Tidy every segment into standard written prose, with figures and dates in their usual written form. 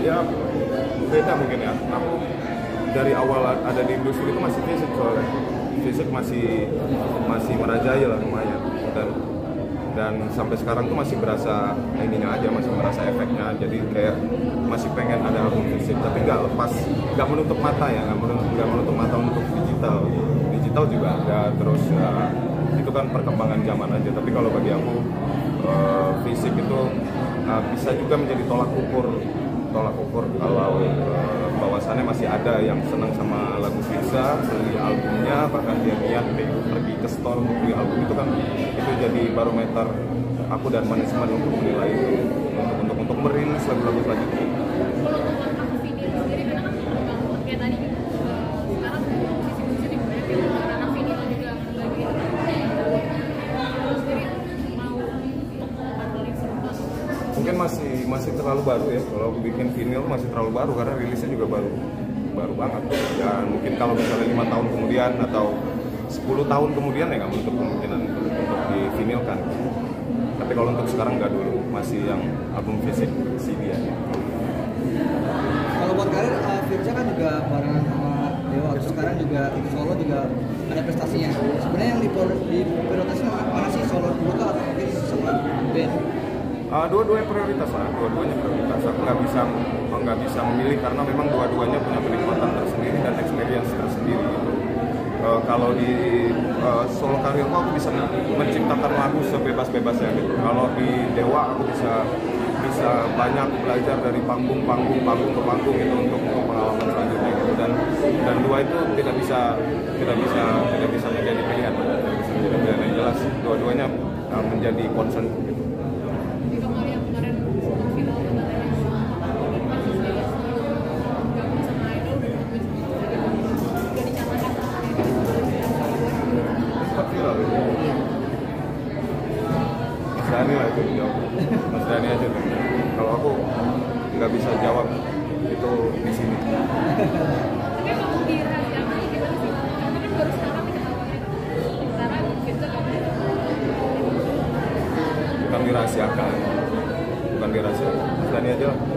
Ya beda mungkin ya. Aku dari awal ada di industri itu masih fisik soalnya. Fisik masih merajai lah lumayan. Dan sampai sekarang tuh masih berasa ininya aja, masih merasa efeknya. Jadi kayak masih pengen ada album fisik, tapi nggak lepas, nggak menutup mata ya, nggak menutup mata untuk digital. Digital juga ada, terus ya, itu kan perkembangan zaman aja. Tapi kalau bagi aku fisik itu bisa juga menjadi tolak ukur kalau bahwasannya masih ada yang senang sama lagu Firza, beli albumnya, bahkan dia niat pergi ke store untuk beli album itu kan, itu jadi barometer aku dan manajemen untuk menilai untuk merilis lagu-lagu selanjutnya. Kalau untuk langkah vinyl sendiri karena kan berkembang kayak tadi gitu, sekarang musik-musik di anak vinyl juga lagi sendiri mau untuk paling serupa. Mungkin masih terlalu baru ya, kalau aku bikin vinyl masih terlalu baru karena rilisnya juga baru banget. Dan mungkin kalau misalnya 5 tahun kemudian atau 10 tahun kemudian ya nggak menutup kemungkinan untuk divinilkan. Tapi kalau untuk sekarang nggak dulu, masih yang album fisik CD aja. Kalau buat karir, Firza kan juga barengan sama Dewa, terus sekarang juga solo juga ada prestasinya. Sebenarnya yang diprioritaskan mana sih, solo dulu atau mungkin sama band? Dua-duanya prioritas lah, dua-duanya prioritas. Aku nggak bisa memilih karena memang dua-duanya punya kenikmatan tersendiri dan experience tersendiri. Kalau di solo karirku aku bisa menciptakan lagu sebebas-bebasnya gitu. Kalau di Dewa aku bisa banyak belajar dari panggung ke panggung gitu untuk pengalaman selanjutnya gitu. Dan dua itu tidak bisa menjadi pilihan. Yang jelas dua-duanya menjadi concern gitu. Mas Dhani lah itu jawab. Mas Dhani aja tuh. Kalau aku nggak bisa jawab itu di sini. Tapi kalau dirahasiakan gimana sih? Karena kan baru sekarang diketahuinya sekarang Firza Bukan dirahasiakan. Mas Dhani aja lah.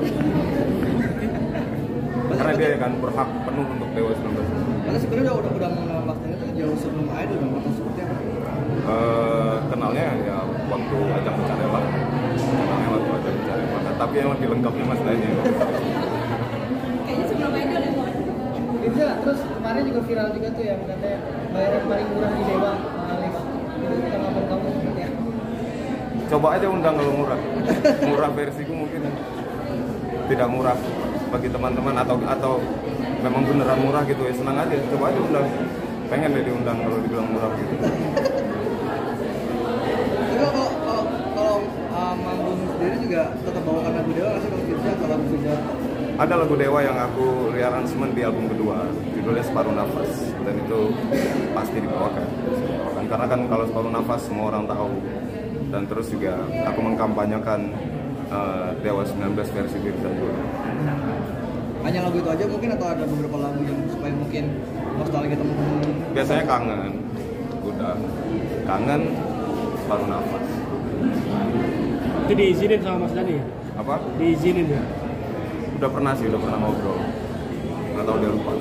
Karena dia kan berhak penuh untuk Dewa 19. Karena sebenarnya udah mengenal Mas Dhani itu jauh sebelum Idol dong, atau seperti apa? Kenalnya ya waktu ajang Mencari Bakat. Tapi yang lebih lengkapnya Mas Dhani. kayaknya sebelum Idol ya. Firza, terus kemarin juga viral juga tuh yang katanya bayaran paling murah di Dewa, itu tanggapan kamu seperti apa? Coba aja undang kalau murah. Murah versiku mungkin tidak murah bagi teman-teman atau memang beneran murah gitu ya, senang aja. Coba aja undang. Pengen deh diundang kalau dibilang murah gitu. Tapi kalau manggung sendiri juga tetap bawakan lagu Dewa nggak sih kalau Firza, kalau lagu Firza? Ada lagu Dewa yang aku rearrangement di album kedua, judulnya Separuh Nafas, dan itu pasti dibawakan. Karena kan kalau Separuh Nafas semua orang tahu, dan terus juga aku mengkampanyekan Dewa 19 versi Firza juga. Hanya lagu itu aja mungkin, atau ada beberapa lagu yang supaya mungkin nostalgia teman-teman? Biasanya kangen, udah kangen, Separuh Nafas. Itu diizinin sama Mas Dhani? Apa? Diizinin ya? Udah pernah ngobrol. Nggak tahu dia lupa.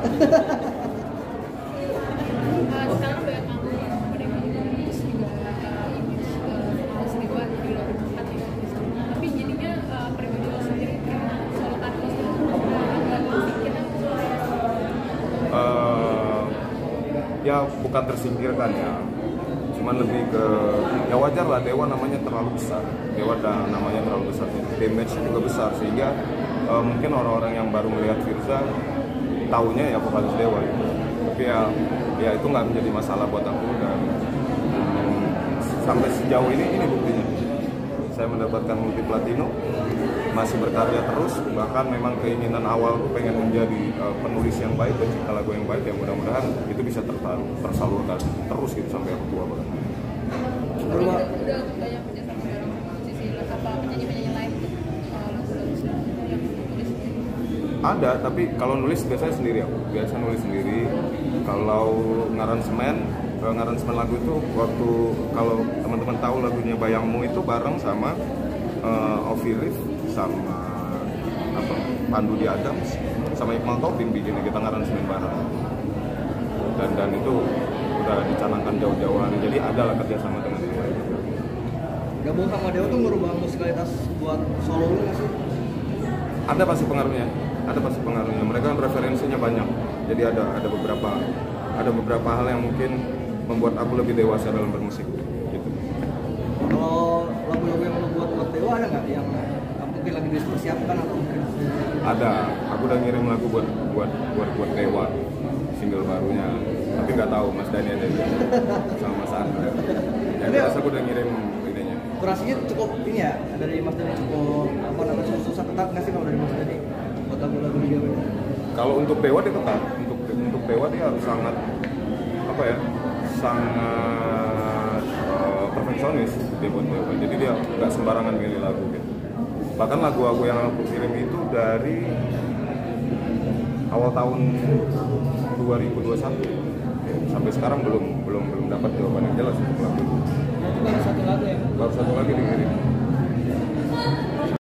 Sekarang banyak manggung sama Dewa terus juga Mas Dewa di luar tempat ya. Tapi jadinya pribadi lo sendiri solo karir lo sendiri Ya bukan tersingkirkan ya, cuman lebih ke ya wajar lah, Dewa namanya terlalu besar, damage-nya juga besar sehingga mungkin orang-orang yang baru melihat Firza taunya ya vokalis Dewa gitu. Tapi ya itu nggak menjadi masalah buat aku, dan sampai sejauh ini buktinya saya mendapatkan multi platinum, masih berkarya terus, bahkan memang keinginan awal tuh pengen menjadi penulis yang baik, pencipta lagu yang baik, ya mudah-mudahan itu bisa tersalurkan terus gitu sampai aku tua banget. udah banyak kerja sama bareng musisi apa penyanyi-penyanyi lain lagu-lagu yang tulis sendiri. Ada, tapi kalau nulis biasanya sendiri aku. Biasa nulis sendiri. Kalau ngaransemen lagu itu waktu, kalau teman-teman tahu lagunya Bayangmu itu bareng sama Ovi Rif sama apa Pandu Di Adams sama Iqmal Tobing bikinnya, kita ngaransemen bareng. Dan itu udah dicanangkan jauh-jauh hari, jadi ada lah kerjasama dengan yang lain. Gabung sama Dewa tuh merubah musikalitas buat solo lu nggak sih? Ada pasti pengaruhnya, mereka kan referensinya banyak, jadi ada beberapa hal yang mungkin membuat aku lebih dewasa dalam bermusik gitu. Kalau lagu-lagu yang lu buat Dewa ada nggak yang mungkin lagi dipersiapkan atau mungkin? Ada, aku udah ngirim lagu buat Dewa, single barunya, tapi nggak tahu Mas Dani ada di sama Mas Andre. Yang jelas aku udah ngirim idenya. Kurasinya cukup ini ya, dari Mas Dani cukup cukup susah ketat nggak sih kalau dari Mas Dani buat lagu-lagu dia? Kalau untuk Dewa dia ketat, untuk Dewa dia harus sangat perfeksionis dia buat Dewa. Jadi dia nggak sembarangan milih lagu gitu. Bahkan lagu-lagu yang aku kirim itu dari awal tahun 2021 sampai sekarang belum dapat jawaban yang jelas untuk lagu itu. Itu baru satu lagu ya? Baru satu lagi dikirim.